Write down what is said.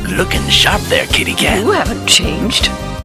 Looking sharp there, kitty cat. You haven't changed.